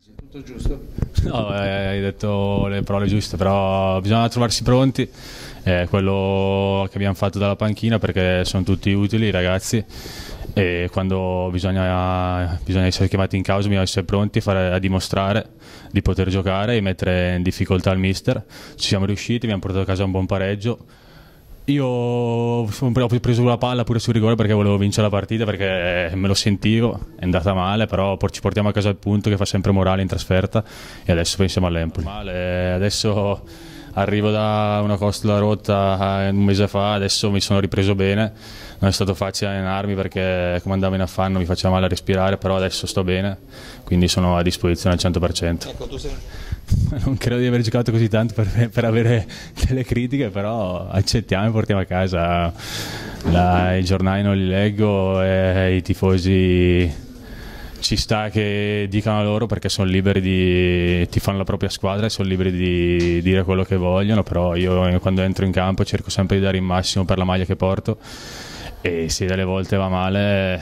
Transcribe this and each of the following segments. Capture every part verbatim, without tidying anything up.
Tutto giusto? No, hai detto le parole giuste, però bisogna trovarsi pronti, è quello che abbiamo fatto dalla panchina, perché sono tutti utili i ragazzi e quando bisogna, bisogna essere chiamati in causa bisogna essere pronti fare, a dimostrare di poter giocare e mettere in difficoltà il mister. Ci siamo riusciti, abbiamo portato a casa un buon pareggio. Io ho preso la palla pure sul rigore perché volevo vincere la partita, perché me lo sentivo, è andata male, però ci portiamo a casa il punto che fa sempre morale in trasferta e adesso pensiamo all'Empoli. Adesso arrivo da una costola rotta un mese fa, adesso mi sono ripreso bene, non è stato facile allenarmi perché come andavo in affanno mi faceva male a respirare, però adesso sto bene, quindi sono a disposizione al cento per cento. Ecco, tu sei... Non credo di aver giocato così tanto per, per avere delle critiche, però accettiamo e portiamo a casa. La, I giornali non li leggo e i tifosi ci sta che dicano loro, perché sono liberi di tifare la propria squadra e sono liberi di dire quello che vogliono, però io quando entro in campo cerco sempre di dare il massimo per la maglia che porto e se delle volte va male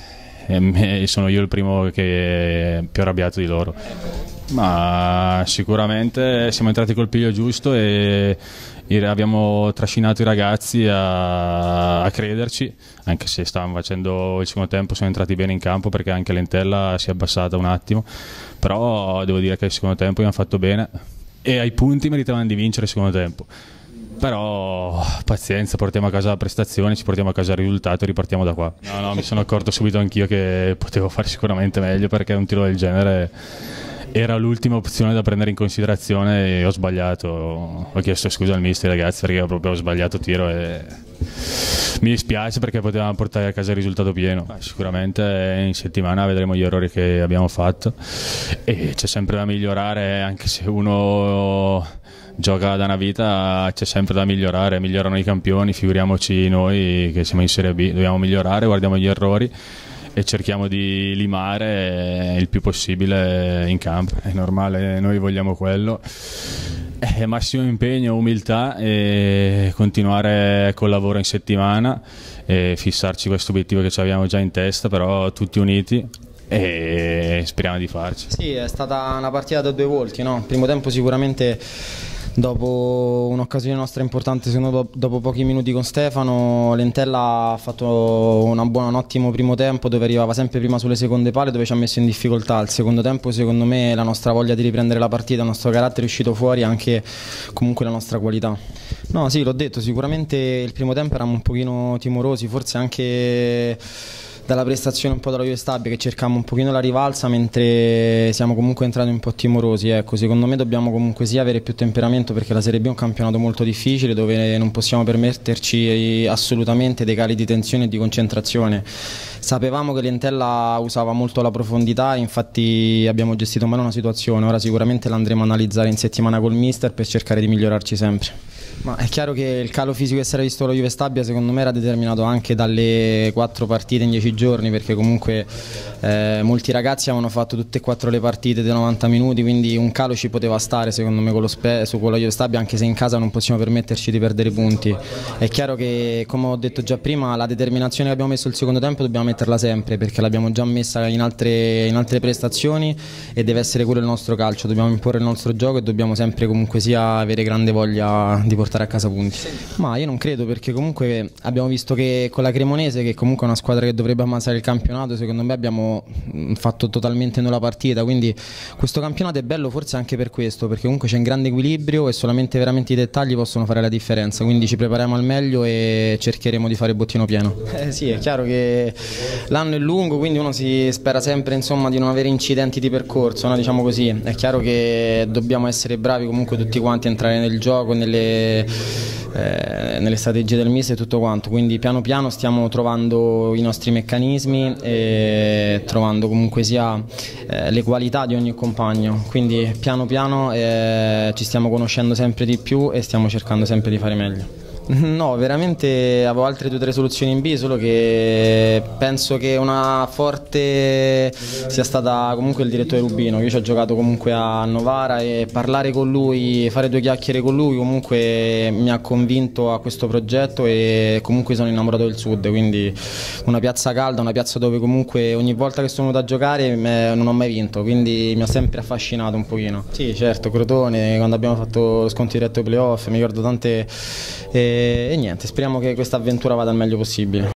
sono io il primo che è più arrabbiato di loro. Ma sicuramente siamo entrati col piglio giusto e abbiamo trascinato i ragazzi a, a crederci, anche se stavamo facendo il secondo tempo, sono entrati bene in campo perché anche l'Entella si è abbassata un attimo, però devo dire che il secondo tempo abbiamo fatto bene e ai punti meritavano di vincere il secondo tempo. Però pazienza, portiamo a casa la prestazione, ci portiamo a casa il risultato e ripartiamo da qua. No, no, mi sono accorto subito anch'io che potevo fare sicuramente meglio, perché un tiro del genere era l'ultima opzione da prendere in considerazione e ho sbagliato. Ho chiesto scusa al mister, ragazzi, perché ho proprio sbagliato tiro e mi dispiace perché potevamo portare a casa il risultato pieno. Sicuramente in settimana vedremo gli errori che abbiamo fatto e c'è sempre da migliorare, anche se uno gioca da una vita c'è sempre da migliorare, migliorano i campioni, figuriamoci noi che siamo in Serie B, dobbiamo migliorare, guardiamo gli errori e cerchiamo di limare il più possibile in campo, è normale, noi vogliamo quello, eh, massimo impegno, umiltà e continuare col lavoro in settimana e fissarci questo obiettivo che ci abbiamo già in testa, però tutti uniti e speriamo di farci. Sì, è stata una partita da due volti, no? Il primo tempo sicuramente, dopo un'occasione nostra importante, secondo dopo pochi minuti con Stefano, l'Entella ha fatto una buona, un ottimo primo tempo dove arrivava sempre prima sulle seconde pale, dove ci ha messo in difficoltà. Il secondo tempo secondo me la nostra voglia di riprendere la partita, il nostro carattere è uscito fuori, anche comunque la nostra qualità. No, sì, l'ho detto, sicuramente il primo tempo eravamo un pochino timorosi, forse anche dalla prestazione un po' della Juve Stabia, che cercavamo un pochino la rivalsa, mentre siamo comunque entrati un po' timorosi. Ecco, secondo me dobbiamo comunque sia avere più temperamento, perché la Serie B è un campionato molto difficile dove non possiamo permetterci assolutamente dei cali di tensione e di concentrazione. Sapevamo che l'Entella usava molto la profondità, infatti abbiamo gestito male una situazione, ora sicuramente l'andremo a analizzare in settimana col mister per cercare di migliorarci sempre. Ma è chiaro che il calo fisico che si era visto con la Juve Stabia secondo me era determinato anche dalle quattro partite in dieci giorni, perché comunque eh, molti ragazzi avevano fatto tutte e quattro le partite dei novanta minuti, quindi un calo ci poteva stare secondo me con, lo spe su con la Juve Stabia, anche se in casa non possiamo permetterci di perdere punti. È chiaro che, come ho detto già prima, la determinazione che abbiamo messo il secondo tempo dobbiamo metterla sempre, perché l'abbiamo già messa in altre, in altre prestazioni e deve essere quello il nostro calcio, dobbiamo imporre il nostro gioco e dobbiamo sempre comunque sia avere grande voglia di portare a casa punti. Ma io non credo, perché comunque abbiamo visto che con la Cremonese, che comunque è una squadra che dovrebbe ammazzare il campionato, secondo me abbiamo fatto totalmente noi la partita, quindi questo campionato è bello forse anche per questo, perché comunque c'è un grande equilibrio e solamente veramente i dettagli possono fare la differenza, quindi ci prepariamo al meglio e cercheremo di fare il bottino pieno. Eh sì, è chiaro che l'anno è lungo, quindi uno si spera sempre, insomma, di non avere incidenti di percorso, no? Diciamo così. È chiaro che dobbiamo essere bravi comunque tutti quanti a entrare nel gioco, nelle Eh, nelle strategie del mister e tutto quanto, quindi piano piano stiamo trovando i nostri meccanismi e trovando comunque sia eh, le qualità di ogni compagno, quindi piano piano eh, ci stiamo conoscendo sempre di più e stiamo cercando sempre di fare meglio. No, veramente avevo altre due o tre soluzioni in B, solo che penso che una forte sia stata comunque il direttore Rubino. Io ci ho giocato comunque a Novara e parlare con lui, fare due chiacchiere con lui comunque mi ha convinto a questo progetto e comunque sono innamorato del Sud, quindi una piazza calda, una piazza dove comunque ogni volta che sono venuto a giocare non ho mai vinto, quindi mi ha sempre affascinato un pochino. Sì, certo, Crotone, quando abbiamo fatto lo sconto diretto ai playoff, mi ricordo tante... E, e niente, speriamo che questa avventura vada al meglio possibile.